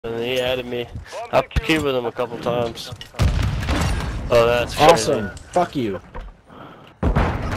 And he added me. I've queued with him a couple times. Oh, that's awesome. crazy. Fuck you.